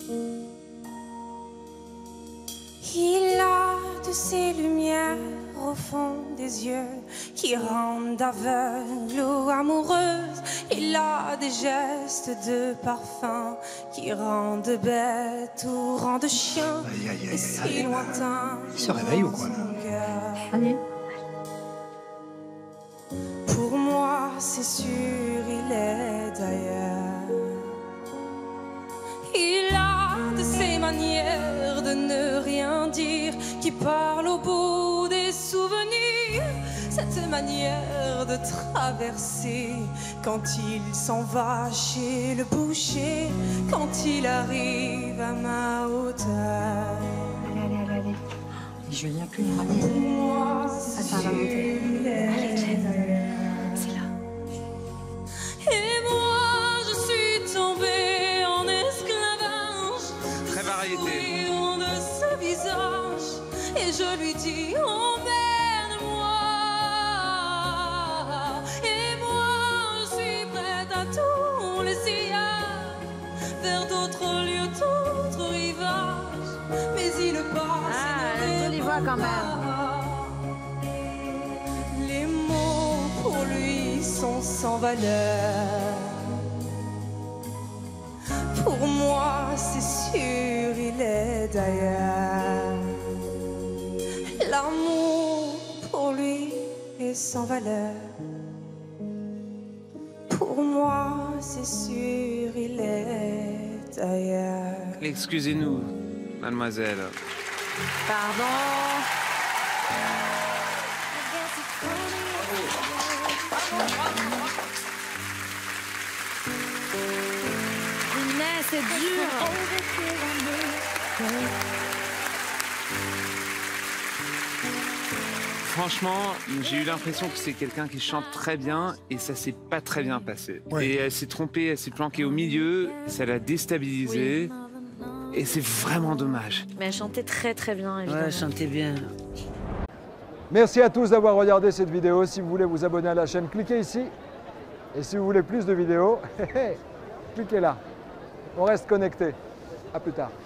Il a de ces lumières au fond des yeux qui rendent aveugle ou amoureuse. Il a des gestes de parfum qui rendent bête ou rendent chien. Et si lointain. Il se réveille ou quoi là? Allez. Pour moi, c'est sûr, il est d'ailleurs. Il a de ces manières de ne rien dire qui parle au bout des souvenirs. Cette manière de traverser quand il s'en va chez le boucher, quand il arrive à ma hauteur. Allez. Je viens plus. Pour moi, c'est Ça va sûr, monter. il est d'ailleurs. C'est là. Et moi, je suis tombée en esclavage. Très variété. De ce visage, et je lui dis emmène-moi. Et moi, je suis prête à tout laisser vers d'autres lieux, d'autres rivages. Mais il passe. Ah, une jolie voix quand même. Les mots pour lui sont sans valeur. Pour moi, c'est sûr, il est d'ailleurs. L'amour pour lui est sans valeur. Pour moi, c'est sûr, il est d'ailleurs. Excusez-nous, mademoiselle. Pardon. Punaise, c'est dur. Franchement, j'ai eu l'impression que c'est quelqu'un qui chante très bien et ça s'est pas très bien passé. Ouais. Et elle s'est trompée, elle s'est planquée au milieu, ça l'a déstabilisée. Et c'est vraiment dommage. Mais elle chantait très bien, évidemment. Ouais, chantez bien. Merci à tous d'avoir regardé cette vidéo. Si vous voulez vous abonner à la chaîne, cliquez ici. Et si vous voulez plus de vidéos, cliquez là. On reste connecté. À plus tard.